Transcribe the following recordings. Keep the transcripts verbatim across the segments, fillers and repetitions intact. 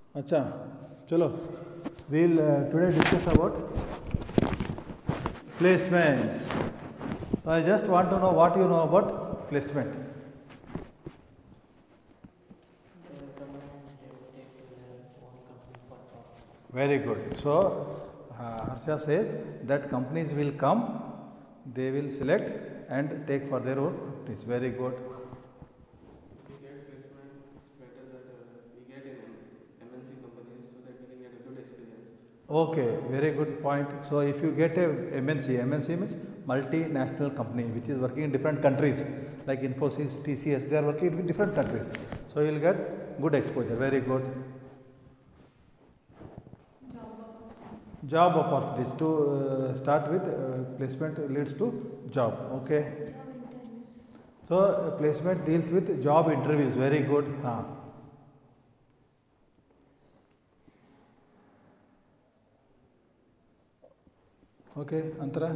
अच्छा चलो we'll uh, today discuss about placements. So I just want to know what you know about placement. Very good. So uh, Harsha says that companies will come, they will select and take for their own companies. Very good. Okay, very good point. So if you get a M N C, M N C means multinational company which is working in different countries like Infosys, T C S, they are working in different countries. So you will get good exposure. Very good. Job opportunities. To uh, start with, uh, placement leads to job. Okay. So uh, placement deals with job interviews. Very good. Huh. Okay, Antara.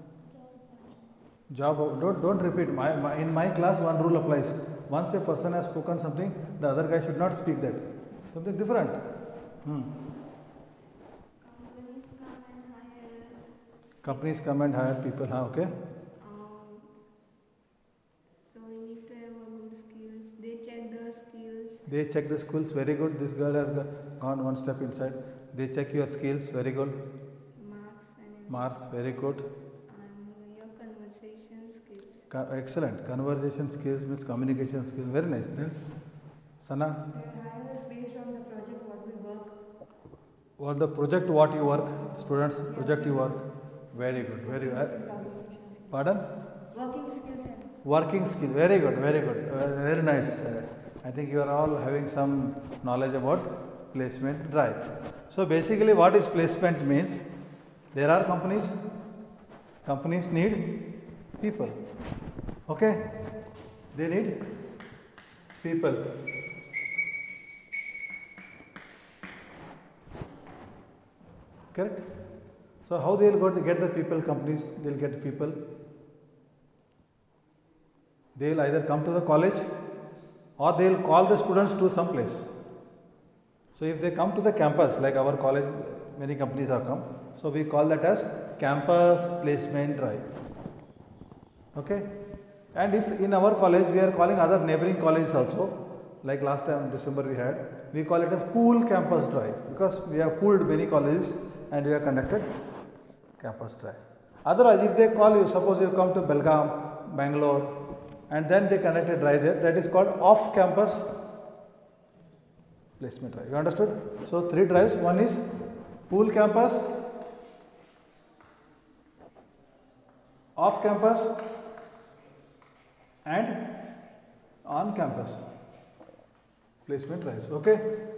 Job. Don't don't repeat. My, my in my class, one rule applies. Once a person has spoken something, the other guy should not speak that. Something different. Hmm. Companies come and hire people. Huh? Okay. Um, so we need to have a good skills. They check the skills. They check the skills. Very good. This girl has gone one step inside. They check your skills. Very good. Marks and Marks. Very good. and your conversation skills. Co- excellent. Conversation skills means communication skills. Very nice. Then, Sana. Based on the project what we work. Well, the project what you work, students, project you work. Very good. Very good. Uh, Pardon? Working skills and Working skill. Very good. Very good. Uh, very nice. Uh, I think you are all having some knowledge about placement drive. So basically, what is placement means? There are companies. Companies need people. Okay? They need people. Correct? So how they will go to get the people? Companies, they will get people. They will either come to the college or they will call the students to some place. So if they come to the campus, like our college, many companies have come. So we call that as campus placement drive. Okay? And if in our college we are calling other neighboring colleges also, like last time December we had, we call it as pool campus drive because we have pooled many colleges and we have conducted campus drive. Otherwise, if they call you, suppose you come to Belgaum, Bangalore, and then they conduct a drive there, that is called off-campus placement drive. You understood? So, three drives. One is pool campus, off-campus, and on-campus placement drives. Okay?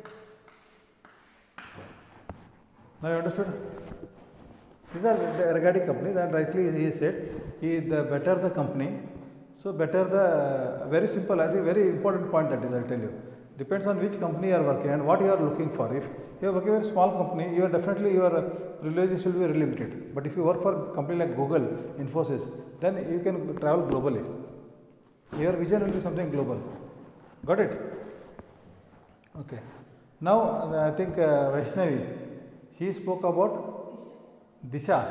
Now you understood? These are the erratic companies, and rightly he said, he, the better the company, so better the, very simple, I think very important point that is, I will tell you. Depends on which company you are working and what you are looking for. If you are working for a small company, you are definitely, your privileges will be very limited. But if you work for a company like Google, Infosys, then you can travel globally. Your vision will be something global. Got it? Okay. Now, I think uh, Vaishnavi, she spoke about Disha.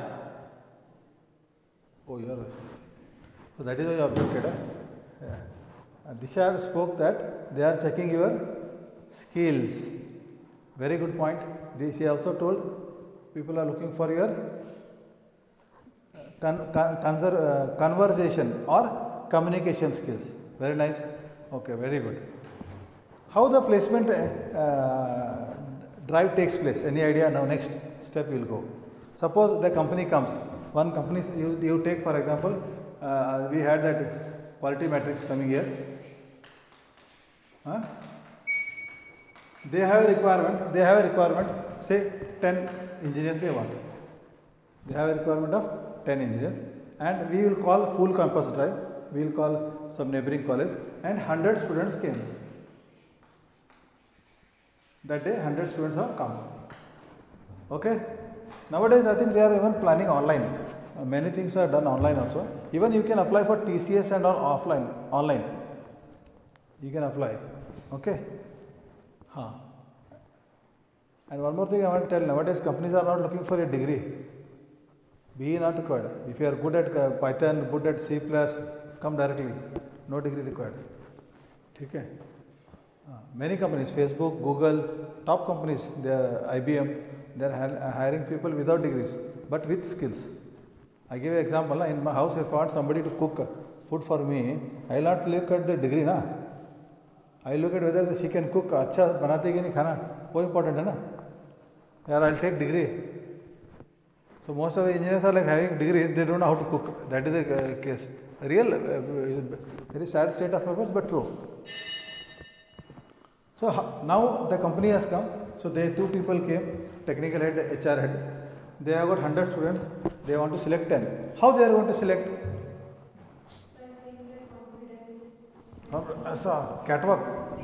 Oh, you are Vaishnavi. So that is why you objected. Huh? Yeah. Disha spoke that they are checking your skills. Very good point. She also told people are looking for your con- con- conser- uh, conversation or communication skills. Very nice. Okay, very good. How the placement uh, drive takes place? Any idea? Now next step we will go. Suppose the company comes. One company, you, you take for example, uh, we had that quality matrix coming here. Huh? They have a requirement, they have a requirement, say ten engineers they want. They have a requirement of ten engineers and we will call pool campus drive, we will call some neighboring college and one hundred students came. That day one hundred students have come. Okay? Nowadays I think they are even planning online. Uh, many things are done online also. Even you can apply for T C S and all offline, online. You can apply. Okay? Huh. And one more thing I want to tell, nowadays companies are not looking for a degree. B E not required. If you are good at uh, Python, good at C plus, come directly. No degree required. Okay. Uh, many companies, Facebook, Google, top companies, they are I B M, they are hiring people without degrees, but with skills. I give you an example. In my house, if I want somebody to cook food for me, I will not look at the degree, na. I look at whether she can cook. अच्छा बनाती है कि नहीं खाना, वो important है ना. यार, I'll take degree. So most of the engineers are like having degrees, they don't know how to cook. That is the uh, case. Real, uh, very sad state of affairs, but true. So now the company has come. So they two people came, technical head, H R head. They have got one hundred students. They want to select ten. How they are going to select? As a catwalk.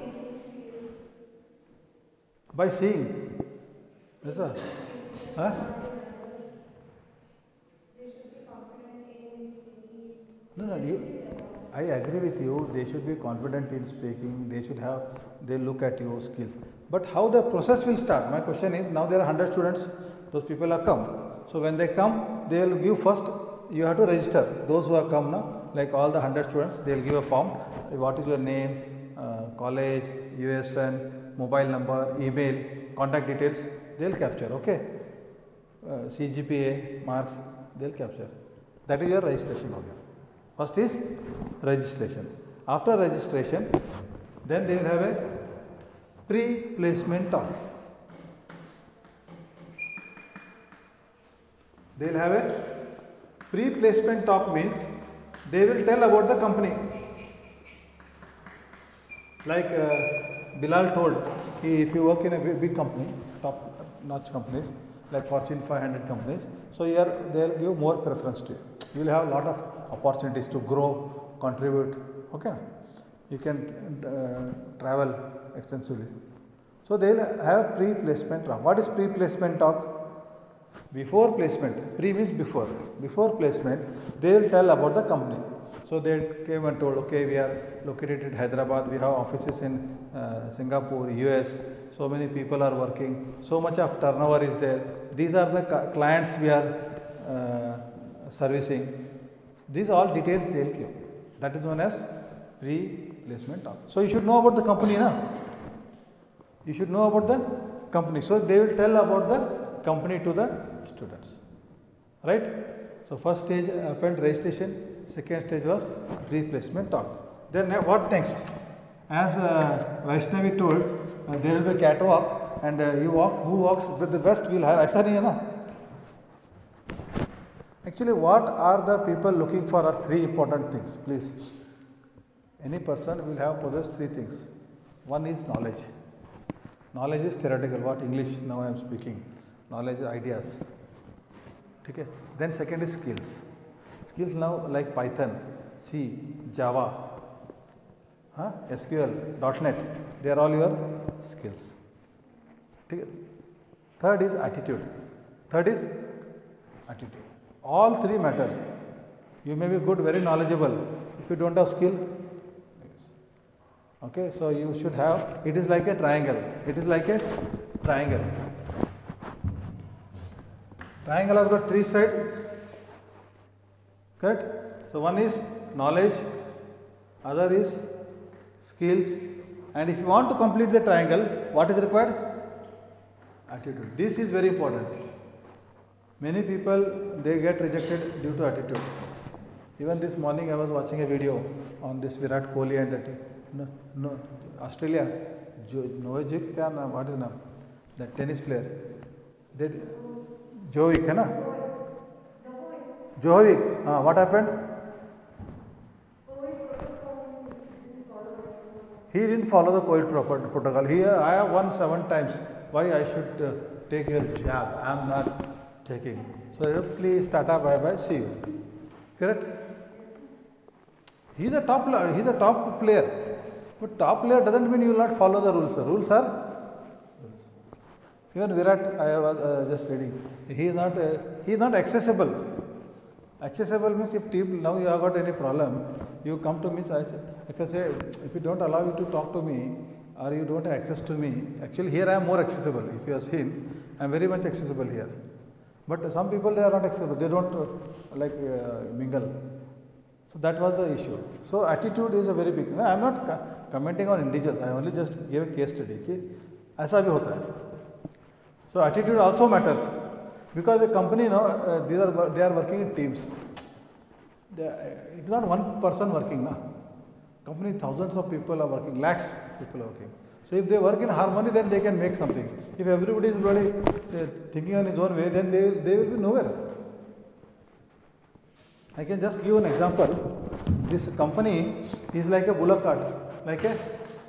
By seeing. Yes, sir. Huh? No, no, you, I agree with you. They should be confident in speaking. They should have, they look at your skills. But how the process will start? My question is, now there are one hundred students. Those people have come. So when they come, they will give first, you have to register. Those who have come now, like all the one hundred students, they will give a form. What is your name, uh, college, U S N, mobile number, email, contact details, they will capture, okay? Uh, C G P A, marks, they will capture. That is your registration. First is registration. After registration, then they will have a pre-placement talk. They will have a pre-placement talk means they will tell about the company. Like uh, Bilal told, he, if you work in a big company, top notch companies, like Fortune five hundred companies, so here they will give more preference to you. You will have a lot of opportunities to grow, contribute, okay? You can uh, travel extensively. So they will have pre-placement talk. What is pre-placement talk? Before placement, pre means before. Before placement, they will tell about the company. So they came and told, okay, we are located in Hyderabad, we have offices in uh, Singapore, U S, so many people are working, so much of turnover is there. These are the clients we are uh, servicing. These all details they will give. That is known as pre-placement talk. So you should know about the company, na? You should know about the company. So they will tell about the company to the students, right? So first stage happened registration, second stage was pre-placement talk. Then what next? As uh, Vaishnavi told, uh, there will be a catwalk and uh, you walk, who walks with the best will hire. Aisa nahi hai na? Actually, what are the people looking for are three important things, please. Any person will have possessed three things. One is knowledge. Knowledge is theoretical, what English now I am speaking. Knowledge is ideas. Okay. Then second is skills. Skills now like Python, C, Java, huh? S Q L, .NET, they are all your skills. Okay. Third is attitude. Third is attitude. All three matter. You may be good, very knowledgeable. If you don't have skill, okay, so you should have, it is like a triangle. It is like a triangle. Triangle has got three sides, correct? So one is knowledge, other is skills, and if you want to complete the triangle, what is required? Attitude. This is very important. Many people, they get rejected due to attitude. Even this morning I was watching a video on this Virat Kohli and that no, no, Australia, jo, Novic, what is his name? That tennis player. They, Jovic, है ना? Jovic. Ah, what happened? He didn't follow the COVID protocol. He, I have won seven times. Why I should uh, take your jab? I am not taking. So please, Tata, bye bye, see you. Correct? He is a top player. He is a top player. But top player doesn't mean you will not follow the rules. The rules are. Even Virat, I was uh, just reading. He is not. Uh, he is not accessible. Accessible means if team now you have got any problem, you come to me. So I say, if I say if you don't allow you to talk to me, or you don't have access to me. Actually, here I am more accessible. If you have seen, I am very much accessible here. But some people, they are not accessible. They don't uh, like uh, mingle. So that was the issue. So attitude is a very big. I am not co- commenting on individuals. I only just gave a case study कि ऐसा भी होता है. So attitude also matters because the company, you know, uh, these are they are working in teams. They are, it's not one person working, na. Company, thousands of people are working, lakhs people are working. So if they work in harmony, then they can make something. If everybody is really uh, thinking on his own way, then they they will be nowhere. I can just give an example. This company is like a bullock cart, like a.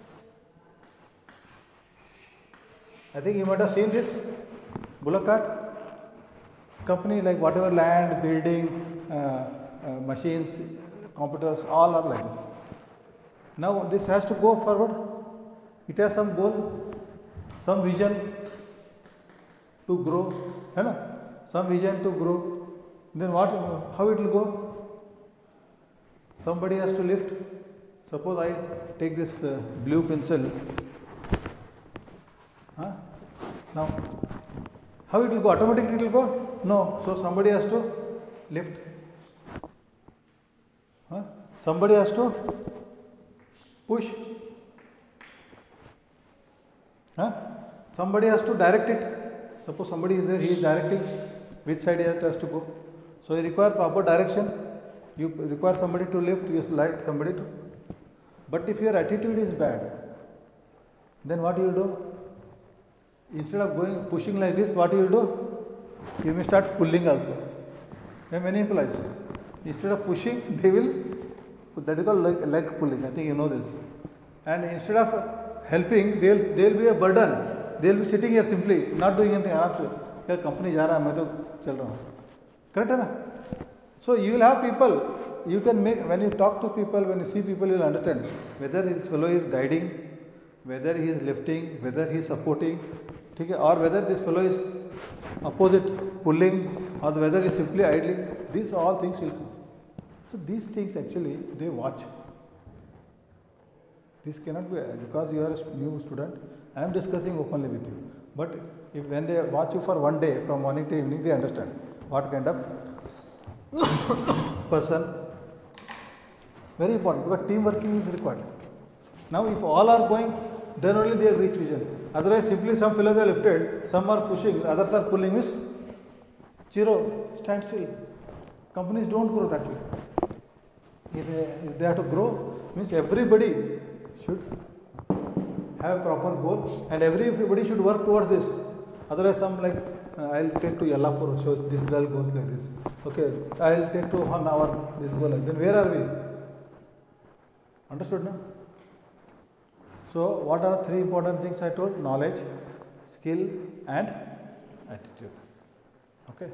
I think you might have seen this bullock cart. Company like whatever land, building, uh, uh, machines, computers, all are like this. Now this has to go forward. It has some goal, some vision to grow, है ना? Some vision to grow. Then what? How it will go? Somebody has to lift. Suppose I take this uh, blue pencil. Huh? Now, how it will go? Automatically it will go? No. So somebody has to lift. Huh? Somebody has to push. Huh? Somebody has to direct it. Suppose somebody is there, he is directing which side it has to go. So you require proper direction. You require somebody to lift, you like somebody to. But if your attitude is bad, then what you will do? Instead of going pushing like this, what you will do? You may start pulling also. There are many employees. Instead of pushing, they will, that is called leg, leg pulling. I think you know this. And instead of helping, they will they will be a burden. They will be sitting here simply, not doing anything. Your company जा रहा है, मैं तो चल रहा हूँ. Correct है ना? So you will have people. You can make, when you talk to people, when you see people, you will understand whether this fellow is guiding, whether he is lifting, whether he is supporting, ठीक है, or whether this fellow is opposite pulling, or whether he is simply idling. These all things will come. So these things actually they watch. This cannot be, because you are a new student. I am discussing openly with you. But if when they watch you for one day from morning to evening, they understand what kind of person. Very important because team working is required. Now if all are going, then only they will reach vision. Otherwise simply some fellows are lifted, some are pushing, others are pulling, means zero, stand still. Companies don't grow that way. If if they have to grow, means everybody should have a proper goal and everybody should work towards this. Otherwise some like uh, I will take to Yellapur, so this girl goes like this. Okay, I will take to one hour, this goes like this. Then where are we? Understood now? So what are the three important things I told? Knowledge, skill and attitude. Okay.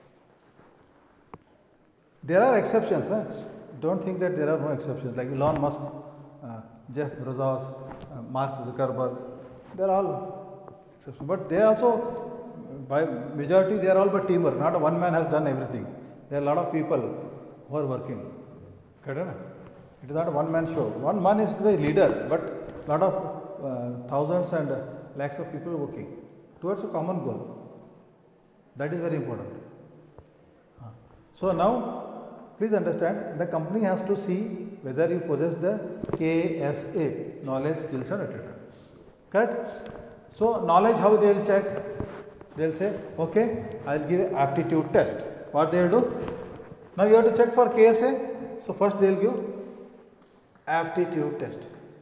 There are exceptions. Huh? Don't think that there are no exceptions. Like Elon Musk, uh, Jeff Bezos, uh, Mark Zuckerberg, they are all exceptions. But they also, by majority, they are all but teamwork. Not one man has done everything. There are a lot of people who are working. Correct? It is not a one man show. One man is the leader, but lot of uh, thousands and uh, lakhs of people working towards a common goal. That is very important. Uh, so now, please understand, the company has to see whether you possess the K S A, knowledge, skills and attitude. Correct? So knowledge, how they will check? They will say, okay, I will give an aptitude test. What they will do? Now you have to check for K S A. So first they will give aptitude test.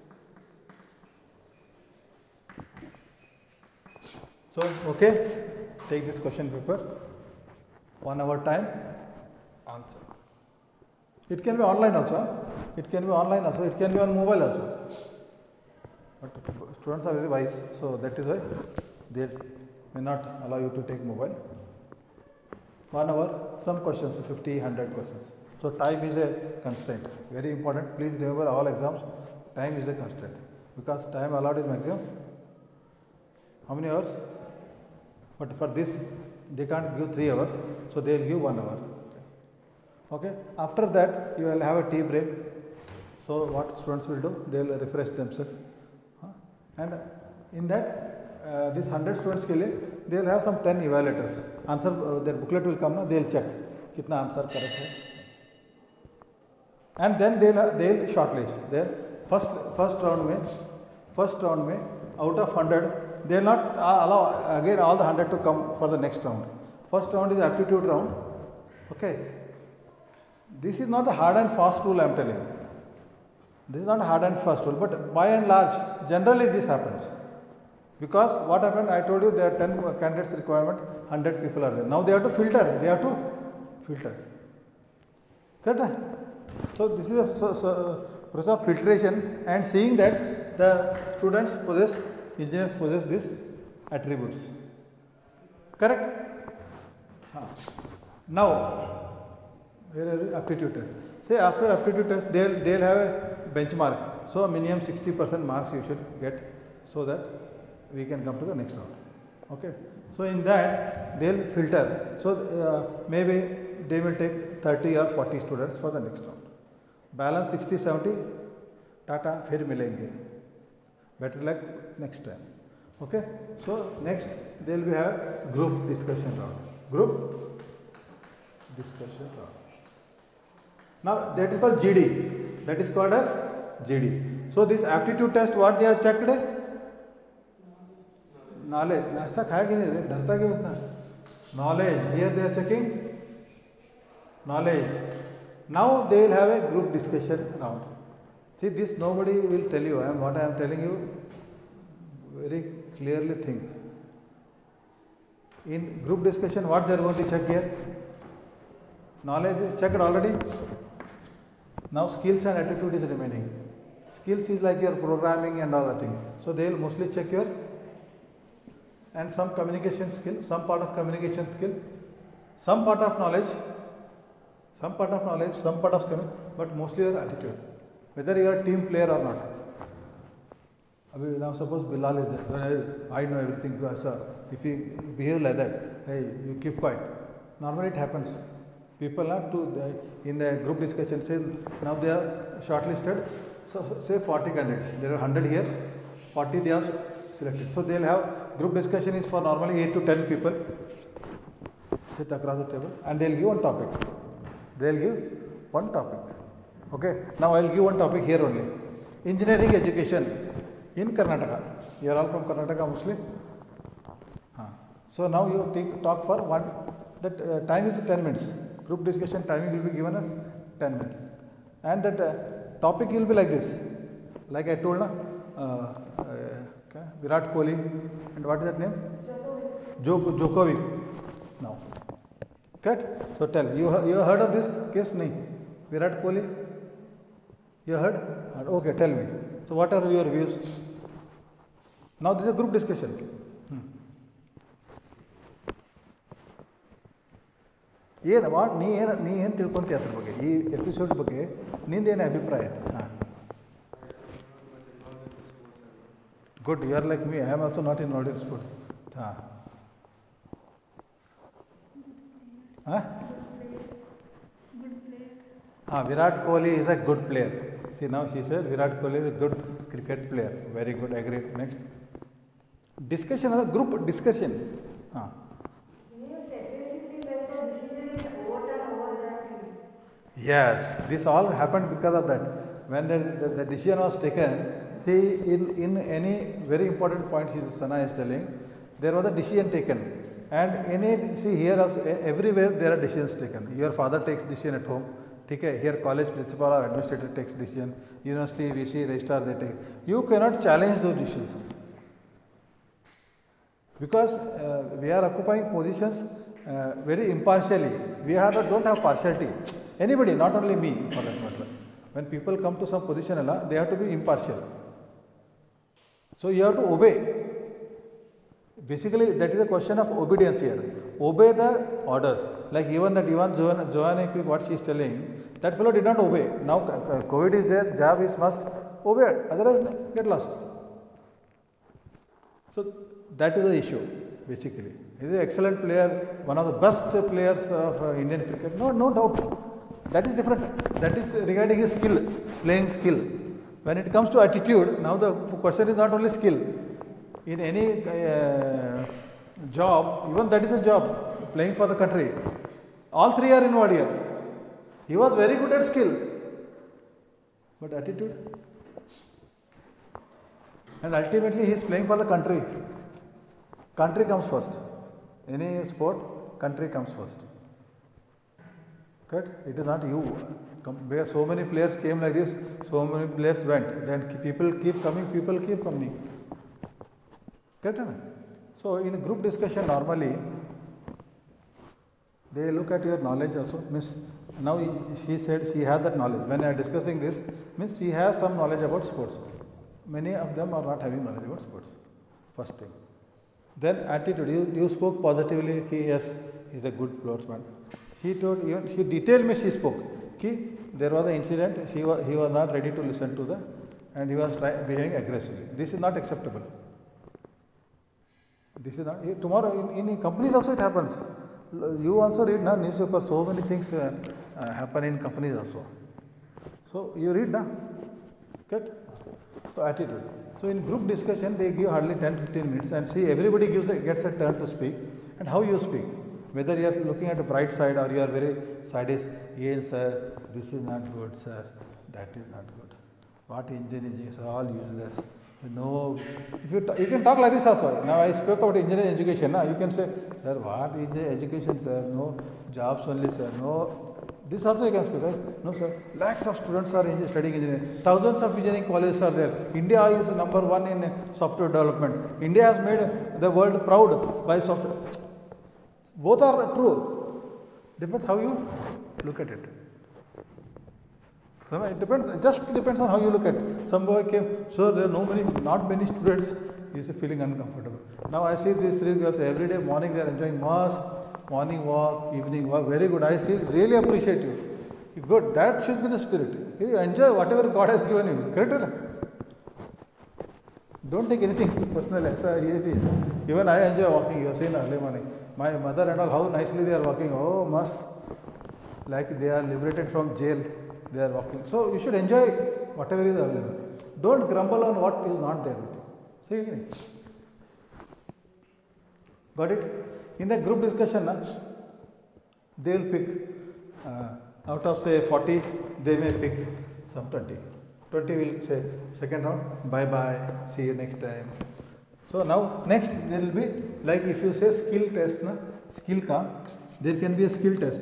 So, okay, take this question paper, one hour time, answer. It can be online also, it can be online also, it can be on mobile also. But students are very wise, so that is why they may not allow you to take mobile. One hour, some questions, fifty, one hundred questions. So time is a constraint, very important. Please remember all exams, time is a constraint because time allowed is maximum. How many hours? But for this, they can't give three hours, so they will give one hour. Okay. After that, you will have a tea break. So what students will do? They will refresh themselves. Huh? And in that, uh, this one hundred students के लिए they will have some ten evaluators. Answer uh, their booklet will come, na, they will check कितना answer correct है. And then they will they will shortlist. Their first first round में first round में out of one hundred they will not allow again all the one hundred to come for the next round. First round is aptitude round. Okay. This is not a hard and fast rule I am telling. This is not a hard and fast rule, but by and large, generally this happens. Because what happened, I told you there are ten candidates requirement, one hundred people are there. Now they have to filter, they have to filter. Correct? So this is a so, so, process of filtration and seeing that the students possess, engineers possess these attributes. Correct? Huh. Now, where are the aptitude test? Say after aptitude test, they'll they'll have a benchmark. So minimum sixty percent marks you should get, so that we can come to the next round. Okay. So in that they'll filter. So uh, maybe they will take thirty or forty students for the next round. Balance sixty seventy, Tata फिर मिलेंगे. Better luck next time. Okay. So next they'll be have group discussion round. Group discussion round. Now that is called G D. That is called as G D. So this aptitude test, what they have checked? Knowledge. नाश्ता खाया कि नहीं? डरता क्यों इतना? Knowledge. Here they are checking knowledge. Now they will have a group discussion round. See, this nobody will tell you. I am what I am telling you. Very clearly think. In group discussion, what they are going to check here? Knowledge is checked already. Now skills and attitude is remaining. Skills is like your programming and all that thing. So they will mostly check your and some communication skill, some part of communication skill, some part of knowledge, some part of knowledge, some part of communication, but mostly your attitude. Whether you are a team player or not. Now suppose Bilal is there. I know everything. So if you behave like that, hey, you keep quiet. Normally it happens. People are to the, in the group discussion say now they are shortlisted. So say forty candidates. There are one hundred here. forty they are selected. So they will have group discussion is for normally eight to ten people. Sit across the table and they will give one topic. They will give one topic. Okay. Now I will give one topic here only. Engineering education in Karnataka. You are all from Karnataka mostly. Huh. So now you take, talk for one. That uh, time is ten minutes. Group discussion timing will be given as ten minutes. And that uh, topic will be like this. Like I told, na, uh, uh, okay, Virat Kohli and what is that name? Djokovic. Djokovic. Now. Correct? So tell, you, you heard of this case? No. Virat Kohli? You heard? Okay, tell me. So what are your views? Now this is a group discussion. Hmm. ಏನು what ನೀ ಏನು ನೀ ಏನು ತಿಳ್ಕೊಂತೀಯ ಅದ್ರ ಬಗ್ಗೆ ಈ episode ಬಗ್ಗೆ ನಿಂದೇನು ಅಭಿಪ್ರಾಯ? ಹಾಂ, good. You are like me. I am also not in Indian sports. ಹಾಂ ಹಾಂ ಹಾಂ Virat Kohli is a good player. See now she said Virat Kohli is a good cricket player. Very good. Agree. Next discussion ಅಂದರೆ group discussion. ಹಾಂ, yes, this all happened because of that. When the, the, the decision was taken, see, in, in any very important point, Sana is telling, there was a decision taken. And in it, see, here also, everywhere there are decisions taken. Your father takes decision at home. Okay? Here college principal or administrator takes decision. University, V C, registrar, they take. You cannot challenge those decisions. Because uh, we are occupying positions uh, very impartially. We have, don't have partiality. Anybody, not only me for that matter. When people come to some position, they have to be impartial. So you have to obey. Basically, that is a question of obedience here. Obey the orders. Like even that Ivan Joanne, what she is telling, that fellow did not obey. Now COVID is there, job is must, obey. Otherwise, get lost. So that is the issue, basically. He is an excellent player, one of the best players of uh, Indian cricket. No, no doubt. That is different. That is regarding his skill, playing skill. When it comes to attitude, now the question is not only skill. In any uh, job, even that is a job, playing for the country. All three are involved here. He was very good at skill, but attitude. And ultimately he is playing for the country. Country comes first. Any sport, country comes first. Correct? It is not you. Where so many players came like this, so many players went. Then people keep coming, people keep coming. Correct? So in a group discussion normally, they look at your knowledge also. Means now she said she has that knowledge. When I am discussing this, means she has some knowledge about sports. Many of them are not having knowledge about sports. First thing. Then attitude. You, you spoke positively. He yes, he is a good sportsman. She told even she detailed me. She spoke. Ki, there was an incident. She was he was not ready to listen to the, and he was try, behaving aggressively. This is not acceptable. This is not. Tomorrow in, in companies also it happens. You also read na newspaper. So many things uh, uh, happen in companies also. So you read na. Get. So attitude. So in group discussion they give hardly ten to fifteen minutes and see everybody gives a, gets a turn to speak and how you speak. Whether you are looking at the bright side or you are very sadist. Yes sir, this is not good sir, that is not good. What engineering is all useless. No, if you, you can talk like this also. Now I spoke about engineering education. Now you can say, sir, what is the education sir? No, jobs only sir. No. This also you can speak, right? No sir, lakhs of students are studying engineering. Thousands of engineering colleges are there. India is number one in software development. India has made the world proud by software. Both are true. Depends how you look at it. It depends, it just depends on how you look at it. Some boy came, so there are no many, not many students, he is feeling uncomfortable. Now I see these three girls every day morning they are enjoying mast. Morning walk, evening walk, very good. I see, really appreciate you. Good, that should be the spirit. You enjoy whatever God has given you. Correct? Don't take anything personally. Even I enjoy walking. You have seen early morning. My mother and all, how nicely they are walking. Oh, must. Like they are liberated from jail. They are walking. So you should enjoy whatever is available. Don't grumble on what is not there with you. See? Got it? In the group discussion, they will pick uh, out of say forty, they may pick some twenty. twenty will say second round, bye bye, see you next time. So now next there will be like if you say skill test, na, skill ka, there can be a skill test.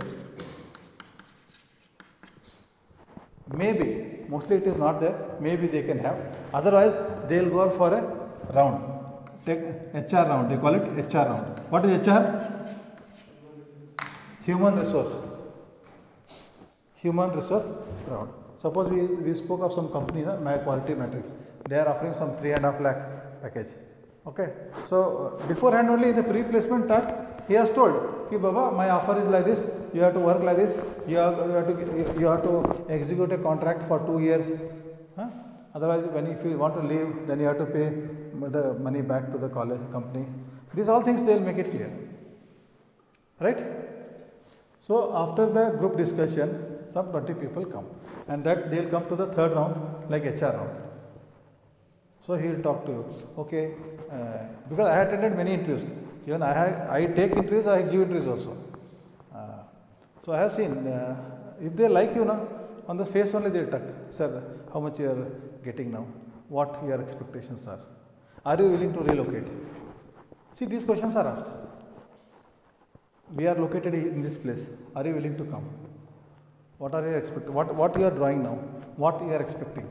Maybe, mostly it is not there, maybe they can have. Otherwise, they will go for a round. Take H R round, they call it H R round. What is H R? Human resource. Human resource round. Suppose we, we spoke of some company, na, my quality matrix. They are offering some three and a half lakh package. Okay. So uh, beforehand only in the pre-placement talk, he has told, Ki Baba, my offer is like this. You have to work like this. You have, you have to you have to execute a contract for two years. Huh? Otherwise, when if you want to leave, then you have to pay the money back to the college company. These all things they will make it clear. Right? So after the group discussion, some twenty people come, and that they will come to the third round, like H R round. So he will talk to you. Okay, uh, because I attended many interviews. Even I have, I take interviews, I give interviews also. Uh, so I have seen uh, if they like you now, on the face only they will talk. Sir, how much you are getting now? What your expectations are? Are you willing to relocate? See, these questions are asked. We are located in this place. Are you willing to come? What are you expecting? What, what you are drawing now? What you are expecting?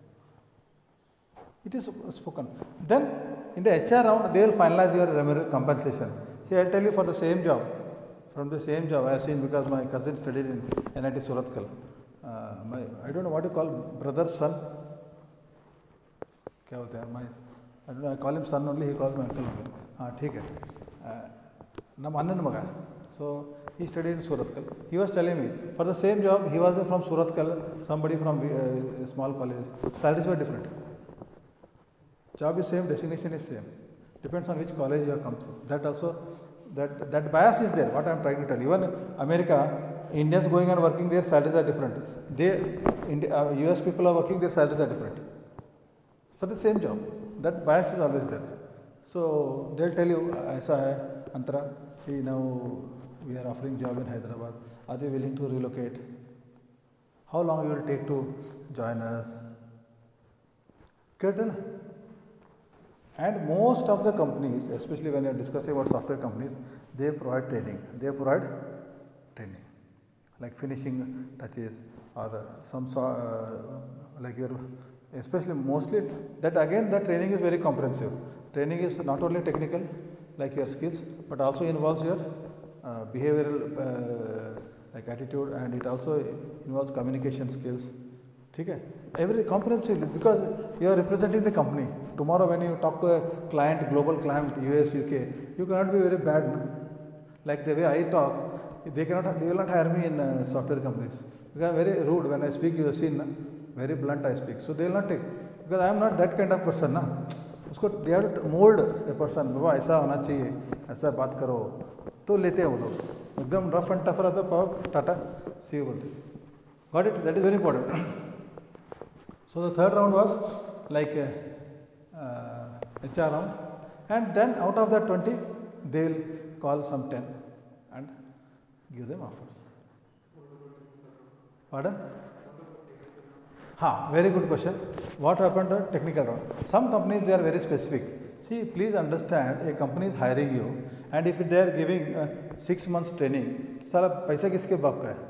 It is spoken. Then in the H R round, they will finalize your compensation. See, I will tell you for the same job, from the same job I have seen because my cousin studied in N I T Surathkal. Uh, my, I don't know what you call brother's son. क्या होता है? My, I don't know, I call him son only, he calls me uncle. हाँ ठीक है. ನಮ್ಮ ಅಣ್ಣನ ಮಗ. So he studied in Surathkal. He was telling me for the same job he was from Surathkal, somebody from uh, small college. Salaries were different. Job is same, designation is same. Depends on which college you have come through. That also, that that bias is there. What I am trying to tell you. Even America, Indians going and working, their salaries are different. They, India, uh, U S people are working, their salaries are different. for the same job. That bias is always there. So they'll tell you, aisa hai, Antara, see now we are offering job in Hyderabad. Are they willing to relocate? How long it will take to join us? Get it? And most of the companies, especially when you are discussing about software companies, they provide training. They provide training, like finishing touches or uh, some sort, uh, like your, especially mostly that again the training is very comprehensive. Training is not only technical, like your skills, but also involves your uh, behavioral uh, like attitude, and it also involves communication skills. Okay? Every comprehensively, because you are representing the company. Tomorrow when you talk to a client, global client, U S, U K, you cannot be very bad. No? Like the way I talk, they cannot, they will not hire me in uh, software companies. Because I am very rude when I speak. You have seen, na? Very blunt I speak. So they will not take. Because I am not that kind of person. Na? उसको they have to mold a person. बाबा ऐसा होना चाहिए, ऐसा बात करो, तो लेते हैं वो लोग. एकदम rough and tough रहता है, टाटा, see you बोलते. Got it? That is very important. So the third round was like a, uh, H R round, and then out of that twenty, they will call some ten and give them offers. Pardon? Ha, very good question. What happened to technical round? Some companies they are very specific. See, please understand, a company is hiring you, and if they are giving uh, six months training, साला पैसा किसके बाप का है?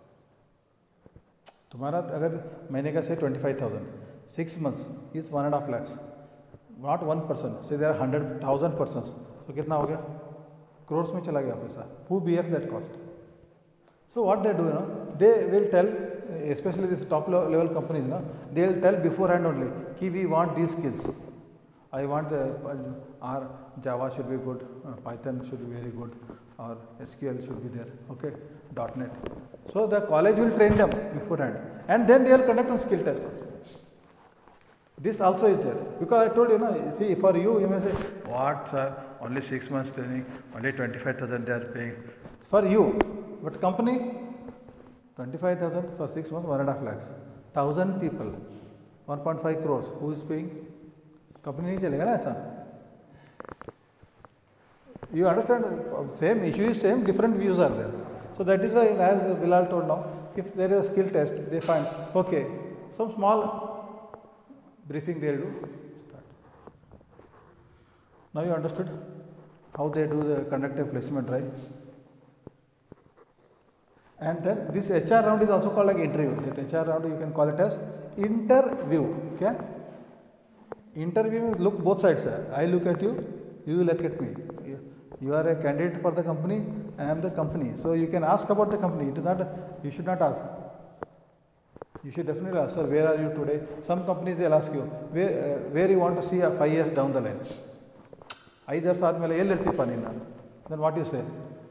तुम्हारा अगर महीने का say twenty five thousand, six months is one and half lakhs, not one person, say there are hundred thousand person, तो कितना हो गया? करोड्स में चला गया पैसा. Who bears that cost? So what they do no, they will tell, especially this top level companies, no, they will tell beforehand only कि we want these skills. I want the uh, our Java should be good, uh, Python should be very good, or S Q L should be there. Okay, .NET. So the college will train them beforehand, and then they will conduct a skill test also. This also is there, because I told you, no, see, for you, you may say, what sir, only six months training, only twenty-five thousand they are paying. For you, but company, twenty-five thousand for six months, one and a half lakhs. Thousand people, one point five crores. Who is paying? Company नहीं चलेगा ना ऐसा. You understand? Same issue is same, different views are there. So that is why, as Bilal told now, if there is a skill test, they find okay, some small briefing they will do. Start. Now you understood how they do the conductive placement, right? And then this H R round is also called like interview. That H R round you can call it as interview. Okay? Interview look both sides. Sir. I look at you, you look at me. You, you are a candidate for the company. I am the company. So you can ask about the company. It is not. You should not ask. You should definitely ask, sir, where are you today? Some companies they'll ask you where uh, where you want to see uh, five years down the line. Either साथ में ले लेती पानी ना. Then what you say?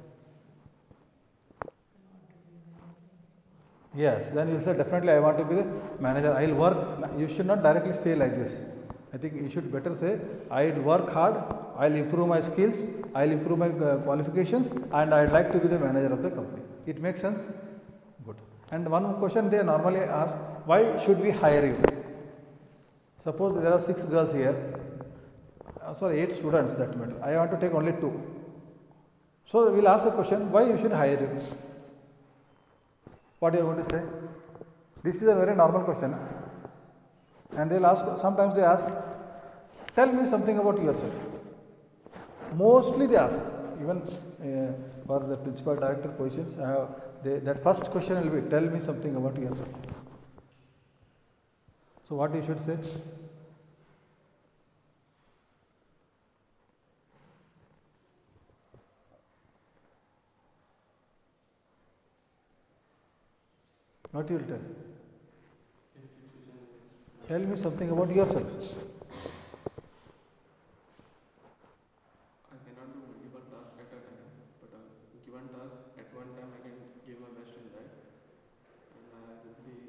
Yes, then you say definitely I want to be the manager. I'll work. You should not directly say like this. I think you should better say I'll work hard. I'll improve my skills. I'll improve my uh, qualifications, and I'd like to be the manager of the company. It makes sense. Good. And one question they normally ask: why should we hire you? Suppose there are six girls here. Uh, sorry, eight students that matter. I want to take only two. So we'll ask the question: why you should hire you? What are you going to say? This is a very normal question. And they'll ask, sometimes they ask, tell me something about yourself. Mostly they ask, even uh, for the principal director positions, uh, they, that first question will be, tell me something about yourself. So what you should say? What you will tell? Tell me something about yourself. I cannot do multiple tasks at a time, but a given task at one time I can give my best in that, and I would be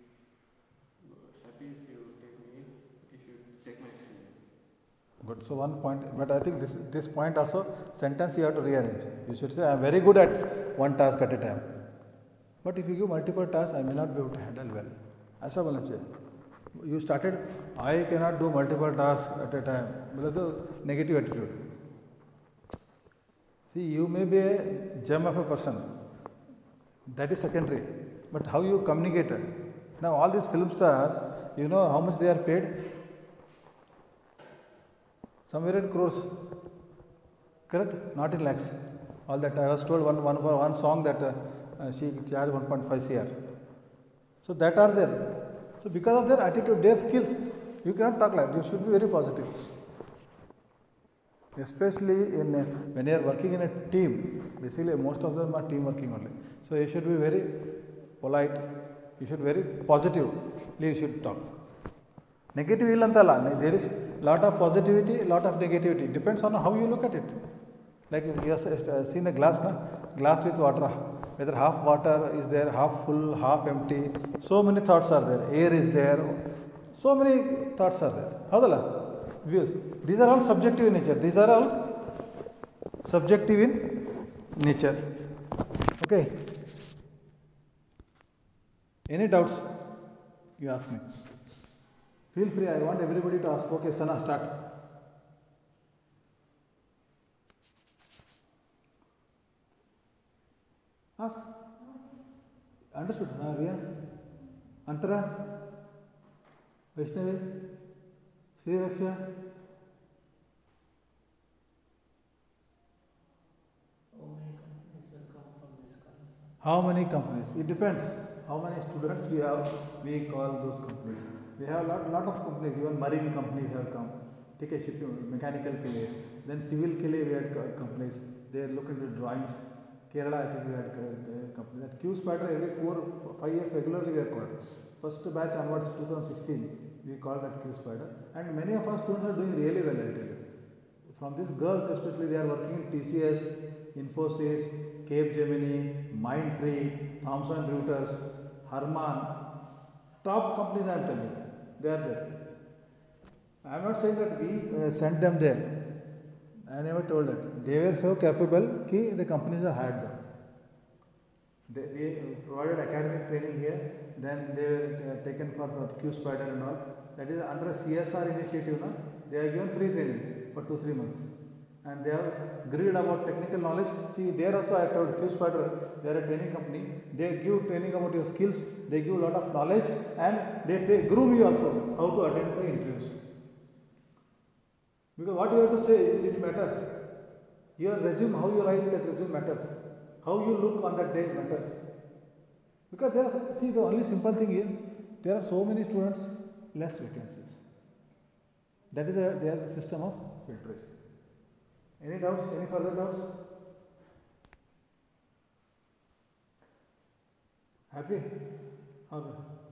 happy if you take me, if you take my experience. Good. So one point, but I think this this point also sentence you have to rearrange. You should say I am very good at one task at a time. But if you give multiple tasks, I may not be able to handle well. ऐसा बोलना चाहिए. You started, I cannot do multiple tasks at a time. Well, the negative attitude. See, you may be a gem of a person. That is secondary. But how you communicated. Now, all these film stars, you know how much they are paid? Somewhere in crores. Correct? Not in lakhs. All that I was told one, one for one song that uh, uh, she charged one point five crore. So that are there. So because of their attitude, their skills, you cannot talk like that. You should be very positive. Especially in a, when you are working in a team. Basically, most of them are team working only. So you should be very polite. You should be very positive. You should talk. Negative illantala. There is lot of positivity, lot of negativity. Depends on how you look at it. Like you have seen a glass, na? Glass with water. Whether half water is there, half full, half empty. So many thoughts are there. Air is there. So many thoughts are there. Howdala? Views. These are all subjective in nature. These are all subjective in nature. Okay. Any doubts? You ask me. Feel free. I want everybody to ask. Okay, Sana, start. Ask. Understood? Ah, Riya? Antara? Vaishnavi? Sri Raksha? How many companies? It depends. How many students we have, we call those companies. We have a lot, lot of companies, even marine companies have come. Take a shipping, mechanical ke liye. Then civil ke liye we had companies. They look into drawings. Kerala, I think we had a company. That Q Spider every four, five years regularly we have called. First batch onwards, twenty sixteen, we called that Q Spider. And many of our students are doing really well, I tell you. From these girls especially, they are working in T C S, Infosys, Capgemini, Mindtree, Thomson Reuters, Harman, top companies I am telling you, they are there. I am not saying that we uh, sent them there. I never told that. They were so capable that the companies have hired them. They, we provided academic training here, then they were uh, taken for the Q Spider and all. That is under a C S R initiative. No? They are given free training for two, three months. And they have grilled about technical knowledge. See, there also I told Q Spider, they are a training company. They give training about your skills, they give a lot of knowledge, and they take, groom you also how to attend the interviews. Because what you have to say, it matters. Your resume, how you write that resume matters. How you look on that day matters. Because there are, see, the only simple thing is, there are so many students, less vacancies. That is a, they are the system of filtration. Any doubts? Any further doubts? Happy? Okay.